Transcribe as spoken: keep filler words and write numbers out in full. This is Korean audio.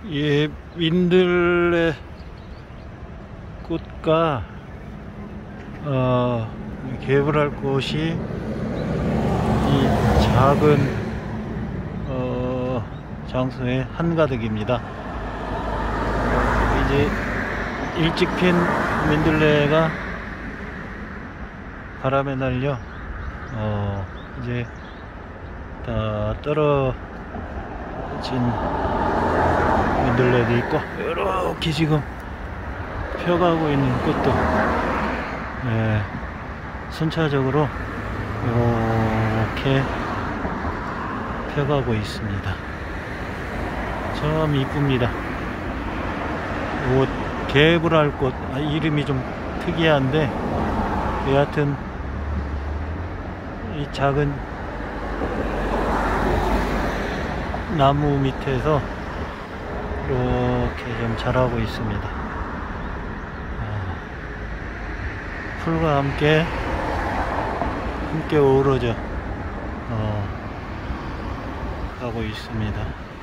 예, 민들레 꽃과 어, 개불할 꽃이 이 작은 어, 장소에 한가득입니다. 이제 일찍 핀 민들레가 바람에 날려 어, 이제 다 떨어진 민들레도 있고, 이렇게 지금 펴가고 있는 꽃도 네, 순차적으로 이렇게 펴가고 있습니다. 참 이쁩니다. 옷 개불알꽃, 아, 이름이 좀 특이한데 여하튼 이 작은 나무 밑에서 이렇게 좀 자라고 있습니다. 아, 풀과 함께 함께 어우러져 어, 가고 있습니다.